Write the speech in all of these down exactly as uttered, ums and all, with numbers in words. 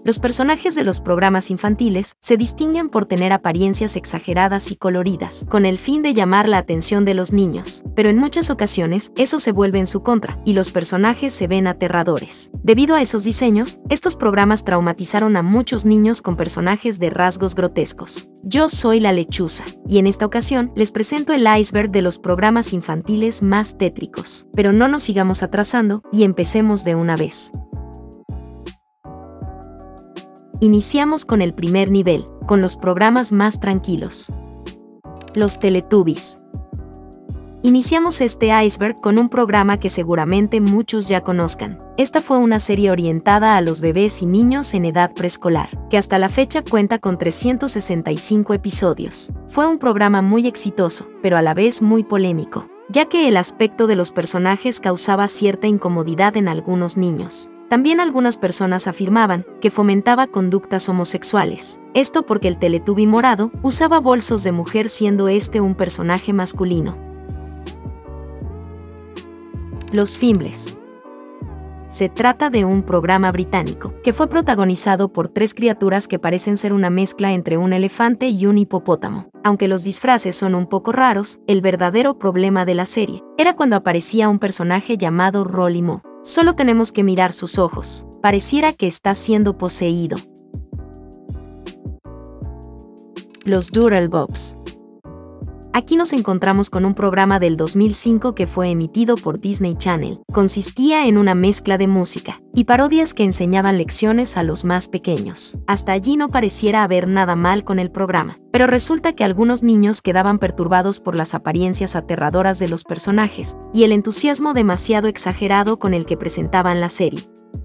Los personajes de los programas infantiles se distinguen por tener apariencias exageradas y coloridas, con el fin de llamar la atención de los niños, pero en muchas ocasiones eso se vuelve en su contra, y los personajes se ven aterradores. Debido a esos diseños, estos programas traumatizaron a muchos niños con personajes de rasgos grotescos. Yo soy la lechuza, y en esta ocasión les presento el iceberg de los programas infantiles más tétricos. Pero no nos sigamos atrasando y empecemos de una vez. Iniciamos con el primer nivel, con los programas más tranquilos. Los Teletubbies. Iniciamos este iceberg con un programa que seguramente muchos ya conozcan. Esta fue una serie orientada a los bebés y niños en edad preescolar, que hasta la fecha cuenta con trescientos sesenta y cinco episodios. Fue un programa muy exitoso, pero a la vez muy polémico, ya que el aspecto de los personajes causaba cierta incomodidad en algunos niños. También algunas personas afirmaban que fomentaba conductas homosexuales. Esto porque el Teletubby morado usaba bolsos de mujer, siendo este un personaje masculino. Los Fimbles. Se trata de un programa británico que fue protagonizado por tres criaturas que parecen ser una mezcla entre un elefante y un hipopótamo. Aunque los disfraces son un poco raros, el verdadero problema de la serie era cuando aparecía un personaje llamado Rolly Mo. Solo tenemos que mirar sus ojos. Pareciera que está siendo poseído. Los Doodlebops. Aquí nos encontramos con un programa del dos mil cinco que fue emitido por Disney Channel. Consistía en una mezcla de música y parodias que enseñaban lecciones a los más pequeños. Hasta allí no pareciera haber nada mal con el programa, pero resulta que algunos niños quedaban perturbados por las apariencias aterradoras de los personajes y el entusiasmo demasiado exagerado con el que presentaban la serie.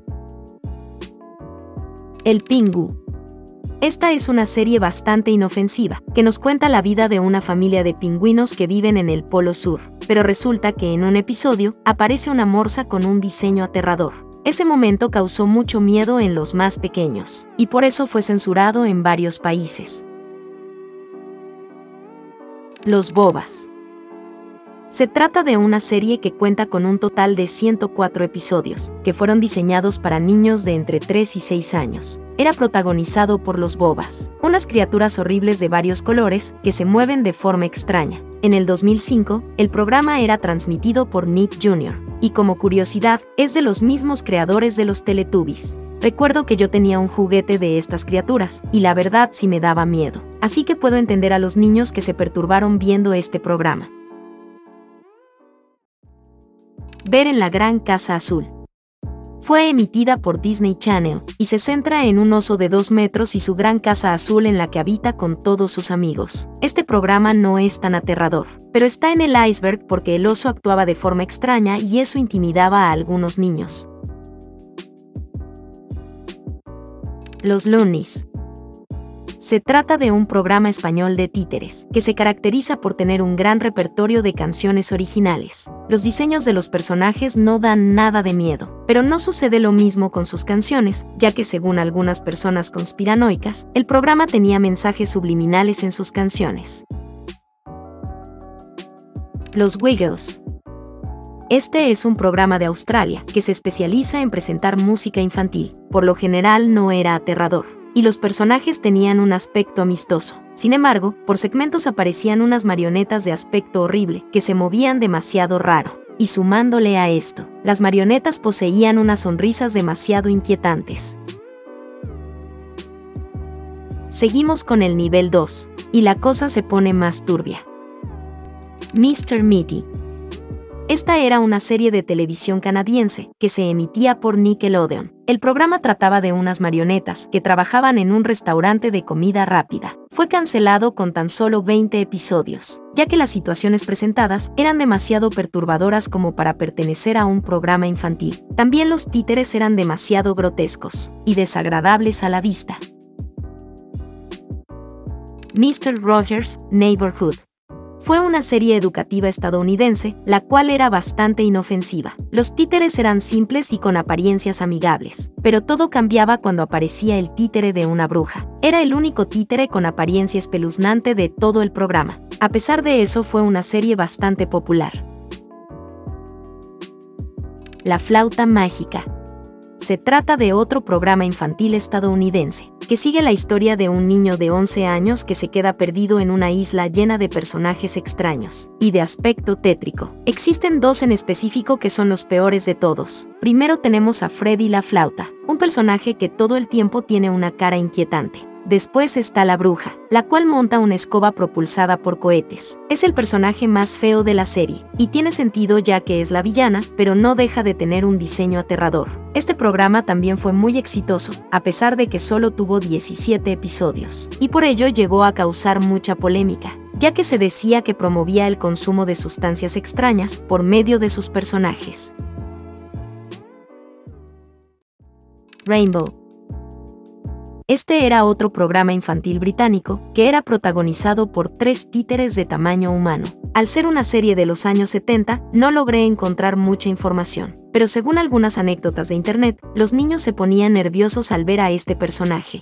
El Pingu. Esta es una serie bastante inofensiva, que nos cuenta la vida de una familia de pingüinos que viven en el Polo Sur, pero resulta que en un episodio aparece una morsa con un diseño aterrador. Ese momento causó mucho miedo en los más pequeños, y por eso fue censurado en varios países. Los Bobas. Se trata de una serie que cuenta con un total de ciento cuatro episodios, que fueron diseñados para niños de entre tres y seis años. Era protagonizado por los Bobas, unas criaturas horribles de varios colores que se mueven de forma extraña. En el dos mil cinco, el programa era transmitido por Nick junior, y como curiosidad, es de los mismos creadores de los Teletubbies. Recuerdo que yo tenía un juguete de estas criaturas, y la verdad sí me daba miedo. Así que puedo entender a los niños que se perturbaron viendo este programa. Ver en la Gran Casa Azul. Fue emitida por Disney Channel y se centra en un oso de dos metros y su gran casa azul en la que habita con todos sus amigos. Este programa no es tan aterrador, pero está en el iceberg porque el oso actuaba de forma extraña y eso intimidaba a algunos niños. Los Loonies. Se trata de un programa español de títeres, que se caracteriza por tener un gran repertorio de canciones originales. Los diseños de los personajes no dan nada de miedo, pero no sucede lo mismo con sus canciones, ya que según algunas personas conspiranoicas, el programa tenía mensajes subliminales en sus canciones. Los Wiggles. Este es un programa de Australia que se especializa en presentar música infantil. Por lo general no era aterrador, y los personajes tenían un aspecto amistoso. Sin embargo, por segmentos aparecían unas marionetas de aspecto horrible que se movían demasiado raro. Y sumándole a esto, las marionetas poseían unas sonrisas demasiado inquietantes. Seguimos con el nivel dos, y la cosa se pone más turbia. mister Mitty. Esta era una serie de televisión canadiense que se emitía por Nickelodeon. El programa trataba de unas marionetas que trabajaban en un restaurante de comida rápida. Fue cancelado con tan solo veinte episodios, ya que las situaciones presentadas eran demasiado perturbadoras como para pertenecer a un programa infantil. También los títeres eran demasiado grotescos y desagradables a la vista. mister Rogers' Neighborhood. Fue una serie educativa estadounidense, la cual era bastante inofensiva. Los títeres eran simples y con apariencias amigables, pero todo cambiaba cuando aparecía el títere de una bruja. Era el único títere con apariencia espeluznante de todo el programa. A pesar de eso, fue una serie bastante popular. La flauta mágica. Se trata de otro programa infantil estadounidense, que sigue la historia de un niño de once años que se queda perdido en una isla llena de personajes extraños y de aspecto tétrico. Existen dos en específico que son los peores de todos. Primero tenemos a Freddy la Flauta, un personaje que todo el tiempo tiene una cara inquietante. Después está la bruja, la cual monta una escoba propulsada por cohetes. Es el personaje más feo de la serie, y tiene sentido ya que es la villana, pero no deja de tener un diseño aterrador. Este programa también fue muy exitoso, a pesar de que solo tuvo diecisiete episodios, y por ello llegó a causar mucha polémica, ya que se decía que promovía el consumo de sustancias extrañas por medio de sus personajes. Rainbow. Este era otro programa infantil británico que era protagonizado por tres títeres de tamaño humano. Al ser una serie de los años setenta, no logré encontrar mucha información, pero según algunas anécdotas de internet, los niños se ponían nerviosos al ver a este personaje.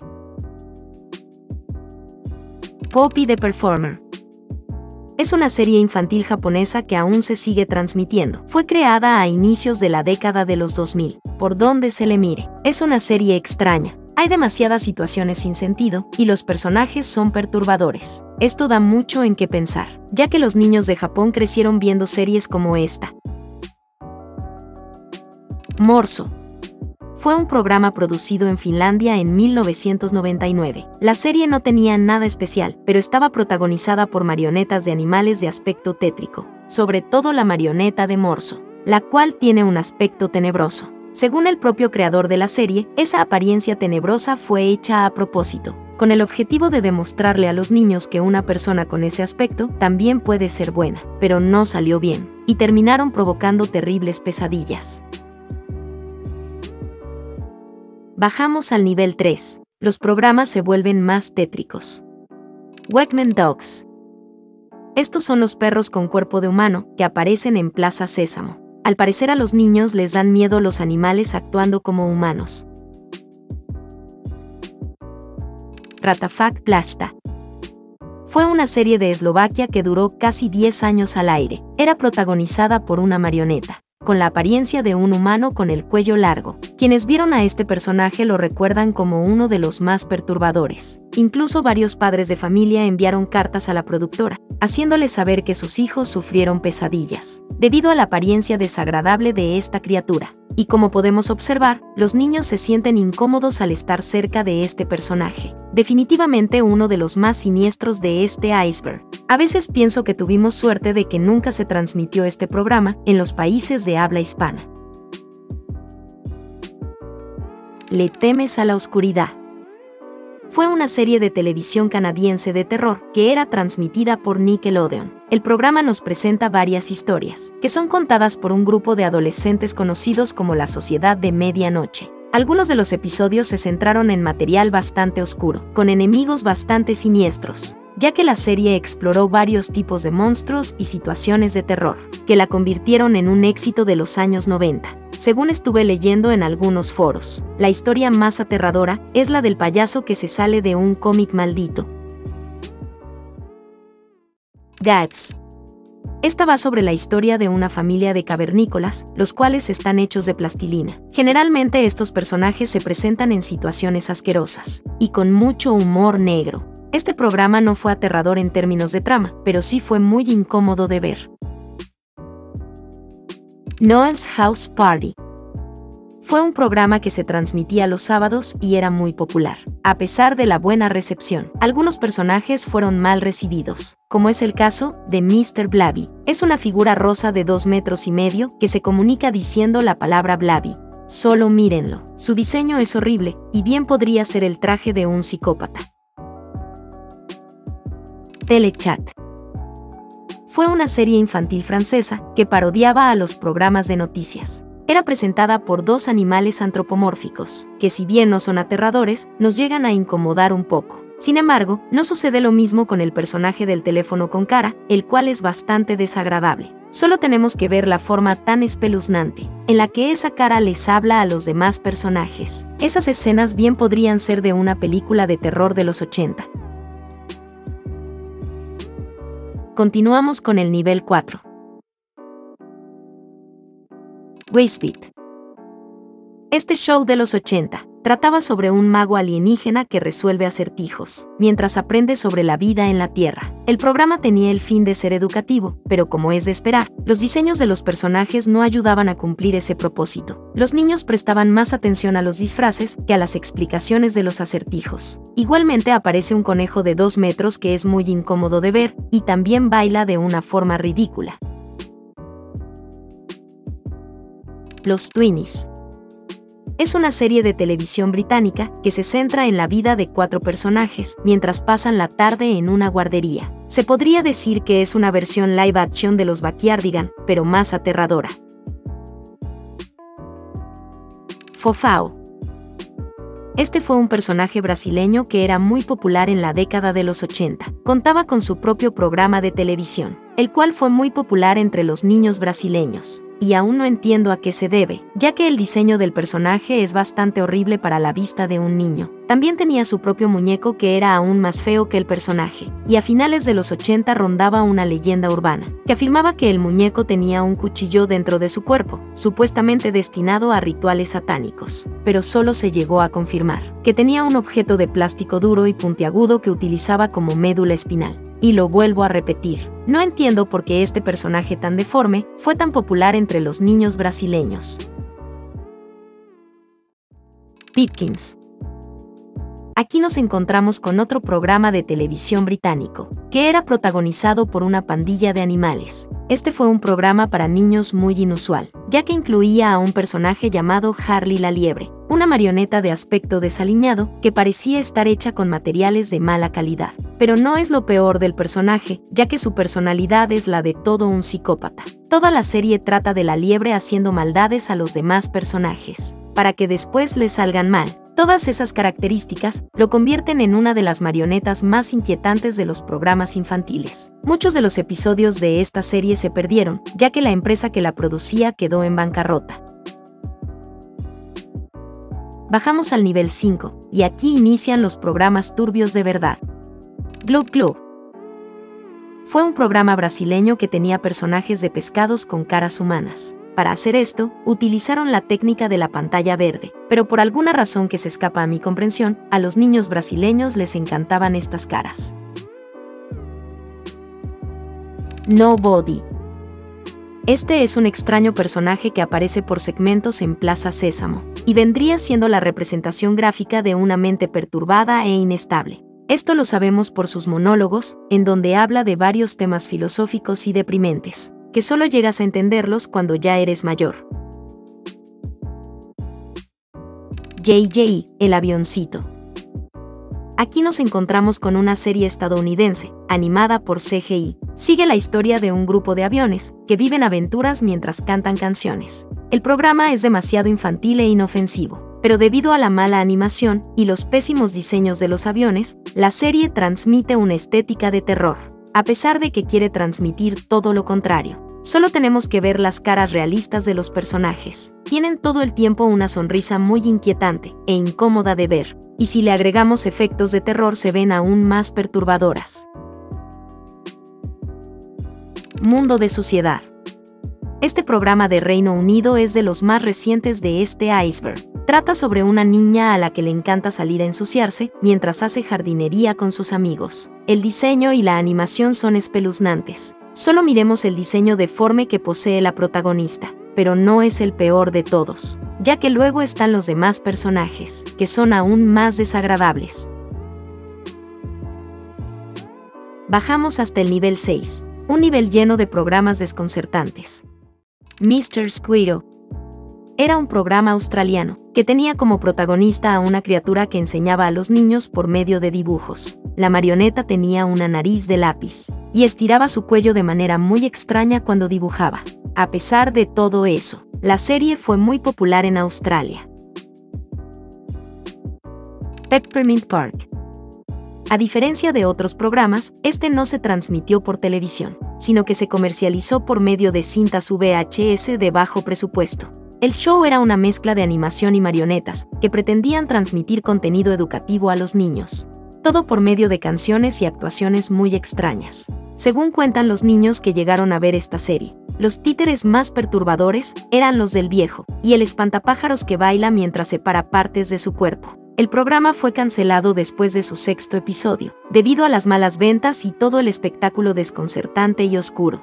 Poppy the Performer. Es una serie infantil japonesa que aún se sigue transmitiendo. Fue creada a inicios de la década de los dos mil, por donde se le mire. Es una serie extraña. Hay demasiadas situaciones sin sentido, y los personajes son perturbadores. Esto da mucho en qué pensar, ya que los niños de Japón crecieron viendo series como esta. Morso. Fue un programa producido en Finlandia en mil novecientos noventa y nueve. La serie no tenía nada especial, pero estaba protagonizada por marionetas de animales de aspecto tétrico, sobre todo la marioneta de Morso, la cual tiene un aspecto tenebroso. Según el propio creador de la serie, esa apariencia tenebrosa fue hecha a propósito, con el objetivo de demostrarle a los niños que una persona con ese aspecto también puede ser buena, pero no salió bien, y terminaron provocando terribles pesadillas. Bajamos al nivel tres. Los programas se vuelven más tétricos. Wegman Dogs. Estos son los perros con cuerpo de humano que aparecen en Plaza Sésamo. Al parecer a los niños les dan miedo los animales actuando como humanos. Ratafak Plachta. Fue una serie de Eslovaquia que duró casi diez años al aire. Era protagonizada por una marioneta, con la apariencia de un humano con el cuello largo. Quienes vieron a este personaje lo recuerdan como uno de los más perturbadores. Incluso varios padres de familia enviaron cartas a la productora, haciéndoles saber que sus hijos sufrieron pesadillas debido a la apariencia desagradable de esta criatura. Y como podemos observar, los niños se sienten incómodos al estar cerca de este personaje. Definitivamente uno de los más siniestros de este iceberg. A veces pienso que tuvimos suerte de que nunca se transmitió este programa en los países de habla hispana. ¿Le temes a la oscuridad? Fue una serie de televisión canadiense de terror que era transmitida por Nickelodeon. El programa nos presenta varias historias, que son contadas por un grupo de adolescentes conocidos como la Sociedad de Medianoche. Algunos de los episodios se centraron en material bastante oscuro, con enemigos bastante siniestros, ya que la serie exploró varios tipos de monstruos y situaciones de terror, que la convirtieron en un éxito de los años noventa. Según estuve leyendo en algunos foros, la historia más aterradora es la del payaso que se sale de un cómic maldito. Gads. Esta va sobre la historia de una familia de cavernícolas, los cuales están hechos de plastilina. Generalmente estos personajes se presentan en situaciones asquerosas, y con mucho humor negro. Este programa no fue aterrador en términos de trama, pero sí fue muy incómodo de ver. Noel's House Party. Fue un programa que se transmitía los sábados y era muy popular. A pesar de la buena recepción, algunos personajes fueron mal recibidos, como es el caso de mister Blabby. Es una figura rosa de dos metros y medio que se comunica diciendo la palabra Blabby. Solo mírenlo. Su diseño es horrible y bien podría ser el traje de un psicópata. Telechat. Fue una serie infantil francesa que parodiaba a los programas de noticias. Era presentada por dos animales antropomórficos, que si bien no son aterradores, nos llegan a incomodar un poco. Sin embargo, no sucede lo mismo con el personaje del teléfono con cara, el cual es bastante desagradable. Solo tenemos que ver la forma tan espeluznante, en la que esa cara les habla a los demás personajes. Esas escenas bien podrían ser de una película de terror de los ochenta. Continuamos con el nivel cuatro. Whispeed. Este show de los ochenta trataba sobre un mago alienígena que resuelve acertijos, mientras aprende sobre la vida en la Tierra. El programa tenía el fin de ser educativo, pero como es de esperar, los diseños de los personajes no ayudaban a cumplir ese propósito. Los niños prestaban más atención a los disfraces que a las explicaciones de los acertijos. Igualmente aparece un conejo de dos metros que es muy incómodo de ver, y también baila de una forma ridícula. Los Twinnies. Es una serie de televisión británica que se centra en la vida de cuatro personajes mientras pasan la tarde en una guardería. Se podría decir que es una versión live action de los Backyardigans, pero más aterradora. Fofão. Este fue un personaje brasileño que era muy popular en la década de los ochenta. Contaba con su propio programa de televisión, el cual fue muy popular entre los niños brasileños. Y aún no entiendo a qué se debe, ya que el diseño del personaje es bastante horrible para la vista de un niño. También tenía su propio muñeco que era aún más feo que el personaje, y a finales de los ochenta rondaba una leyenda urbana, que afirmaba que el muñeco tenía un cuchillo dentro de su cuerpo, supuestamente destinado a rituales satánicos, pero solo se llegó a confirmar que tenía un objeto de plástico duro y puntiagudo que utilizaba como médula espinal. Y lo vuelvo a repetir, no entiendo por qué este personaje tan deforme fue tan popular entre los niños brasileños. Pipkins. Aquí nos encontramos con otro programa de televisión británico, que era protagonizado por una pandilla de animales. Este fue un programa para niños muy inusual, ya que incluía a un personaje llamado Harley la liebre, una marioneta de aspecto desaliñado que parecía estar hecha con materiales de mala calidad. Pero no es lo peor del personaje, ya que su personalidad es la de todo un psicópata. Toda la serie trata de la liebre haciendo maldades a los demás personajes, para que después les salgan mal. Todas esas características lo convierten en una de las marionetas más inquietantes de los programas infantiles. Muchos de los episodios de esta serie se perdieron, ya que la empresa que la producía quedó en bancarrota. Bajamos al nivel cinco, y aquí inician los programas turbios de verdad. Glub Glub. Fue un programa brasileño que tenía personajes de pescados con caras humanas. Para hacer esto, utilizaron la técnica de la pantalla verde, pero por alguna razón que se escapa a mi comprensión, a los niños brasileños les encantaban estas caras. Nobody. Este es un extraño personaje que aparece por segmentos en Plaza Sésamo, y vendría siendo la representación gráfica de una mente perturbada e inestable. Esto lo sabemos por sus monólogos, en donde habla de varios temas filosóficos y deprimentes, que solo llegas a entenderlos cuando ya eres mayor. J J, el avioncito. Aquí nos encontramos con una serie estadounidense, animada por C G I. Sigue la historia de un grupo de aviones, que viven aventuras mientras cantan canciones. El programa es demasiado infantil e inofensivo, pero debido a la mala animación y los pésimos diseños de los aviones, la serie transmite una estética de terror, a pesar de que quiere transmitir todo lo contrario. Solo tenemos que ver las caras realistas de los personajes. Tienen todo el tiempo una sonrisa muy inquietante e incómoda de ver, y si le agregamos efectos de terror se ven aún más perturbadoras. Mundo de Suciedad. Este programa de Reino Unido es de los más recientes de este iceberg. Trata sobre una niña a la que le encanta salir a ensuciarse mientras hace jardinería con sus amigos. El diseño y la animación son espeluznantes. Solo miremos el diseño deforme que posee la protagonista, pero no es el peor de todos, ya que luego están los demás personajes, que son aún más desagradables. Bajamos hasta el nivel seis, un nivel lleno de programas desconcertantes. mister Squirrel. Era un programa australiano, que tenía como protagonista a una criatura que enseñaba a los niños por medio de dibujos. La marioneta tenía una nariz de lápiz, y estiraba su cuello de manera muy extraña cuando dibujaba. A pesar de todo eso, la serie fue muy popular en Australia. Peppermint Park. A diferencia de otros programas, este no se transmitió por televisión, sino que se comercializó por medio de cintas V H S de bajo presupuesto. El show era una mezcla de animación y marionetas, que pretendían transmitir contenido educativo a los niños. todo por medio de canciones y actuaciones muy extrañas. Según cuentan los niños que llegaron a ver esta serie, los títeres más perturbadores eran los del viejo, y el espantapájaros que baila mientras separa partes de su cuerpo. El programa fue cancelado después de su sexto episodio, debido a las malas ventas y todo el espectáculo desconcertante y oscuro.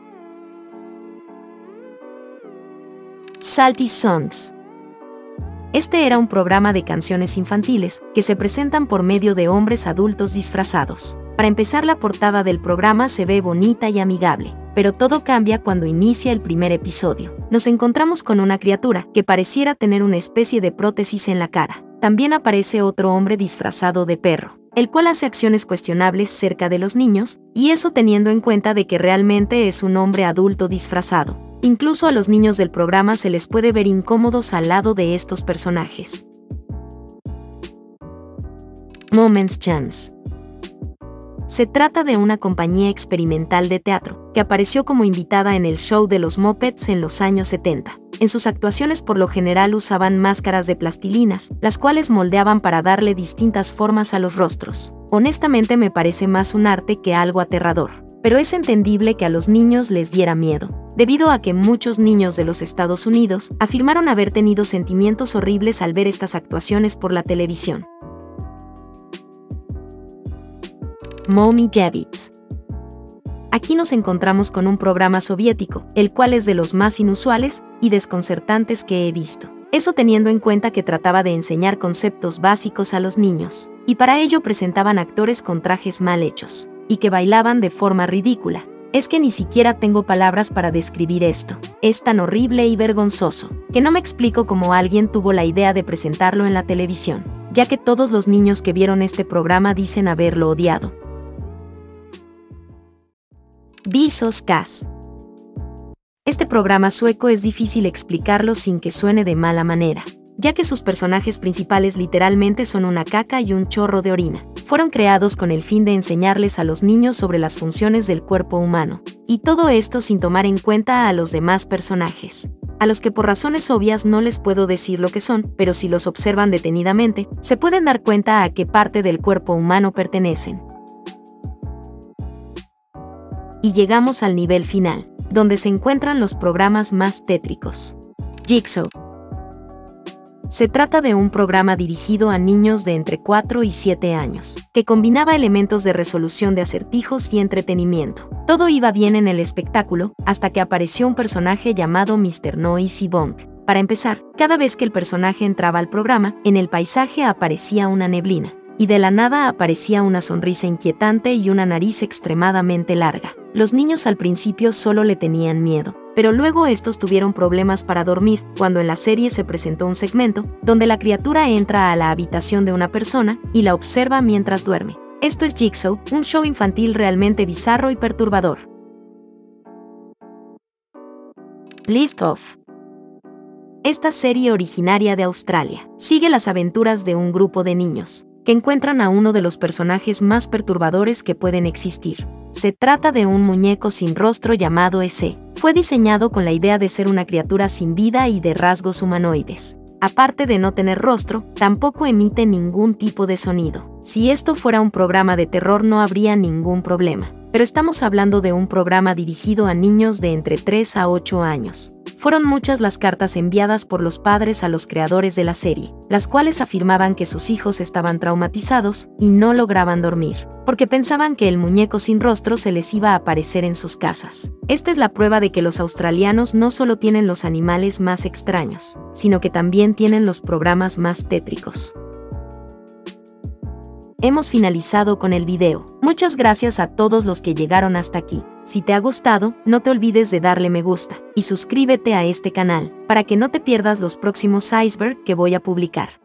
Salty Songs. Este era un programa de canciones infantiles que se presentan por medio de hombres adultos disfrazados. Para empezar, la portada del programa se ve bonita y amigable, pero todo cambia cuando inicia el primer episodio. Nos encontramos con una criatura que pareciera tener una especie de prótesis en la cara. También aparece otro hombre disfrazado de perro, el cual hace acciones cuestionables cerca de los niños, y eso teniendo en cuenta de que realmente es un hombre adulto disfrazado. Incluso a los niños del programa se les puede ver incómodos al lado de estos personajes. Moments Chance. Se trata de una compañía experimental de teatro, que apareció como invitada en el show de los Muppets en los años setenta. En sus actuaciones por lo general usaban máscaras de plastilinas, las cuales moldeaban para darle distintas formas a los rostros. Honestamente me parece más un arte que algo aterrador, pero es entendible que a los niños les diera miedo, debido a que muchos niños de los Estados Unidos afirmaron haber tenido sentimientos horribles al ver estas actuaciones por la televisión. Mommy Javits. Aquí nos encontramos con un programa soviético, el cual es de los más inusuales y desconcertantes que he visto. Eso teniendo en cuenta que trataba de enseñar conceptos básicos a los niños, y para ello presentaban actores con trajes mal hechos, y que bailaban de forma ridícula. Es que ni siquiera tengo palabras para describir esto. Es tan horrible y vergonzoso, que no me explico cómo alguien tuvo la idea de presentarlo en la televisión, ya que todos los niños que vieron este programa dicen haberlo odiado. Visos Cas. Este programa sueco es difícil explicarlo sin que suene de mala manera, ya que sus personajes principales literalmente son una caca y un chorro de orina. Fueron creados con el fin de enseñarles a los niños sobre las funciones del cuerpo humano, y todo esto sin tomar en cuenta a los demás personajes, a los que por razones obvias no les puedo decir lo que son, pero si los observan detenidamente, se pueden dar cuenta a qué parte del cuerpo humano pertenecen. Y llegamos al nivel final, donde se encuentran los programas más tétricos. Jigsaw. Se trata de un programa dirigido a niños de entre cuatro y siete años, que combinaba elementos de resolución de acertijos y entretenimiento. Todo iba bien en el espectáculo, hasta que apareció un personaje llamado mister Noisy Bong. Para empezar, cada vez que el personaje entraba al programa, en el paisaje aparecía una neblina, y de la nada aparecía una sonrisa inquietante y una nariz extremadamente larga. Los niños al principio solo le tenían miedo, pero luego estos tuvieron problemas para dormir, cuando en la serie se presentó un segmento donde la criatura entra a la habitación de una persona y la observa mientras duerme. Esto es Jigsaw, un show infantil realmente bizarro y perturbador. List Off. Esta serie originaria de Australia sigue las aventuras de un grupo de niños que encuentran a uno de los personajes más perturbadores que pueden existir. Se trata de un muñeco sin rostro llamado Ese. Fue diseñado con la idea de ser una criatura sin vida y de rasgos humanoides. Aparte de no tener rostro, tampoco emite ningún tipo de sonido. Si esto fuera un programa de terror no habría ningún problema, pero estamos hablando de un programa dirigido a niños de entre tres a ocho años. Fueron muchas las cartas enviadas por los padres a los creadores de la serie, las cuales afirmaban que sus hijos estaban traumatizados y no lograban dormir, porque pensaban que el muñeco sin rostro se les iba a aparecer en sus casas. Esta es la prueba de que los australianos no solo tienen los animales más extraños, sino que también tienen los programas más tétricos. Hemos finalizado con el video. Muchas gracias a todos los que llegaron hasta aquí. Si te ha gustado, no te olvides de darle me gusta y suscríbete a este canal para que no te pierdas los próximos iceberg que voy a publicar.